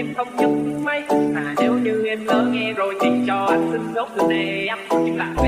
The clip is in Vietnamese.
em không nhấc máy. Nếu như em lỡ nghe rồi thì cho anh xin nốt từ nè em. Chính là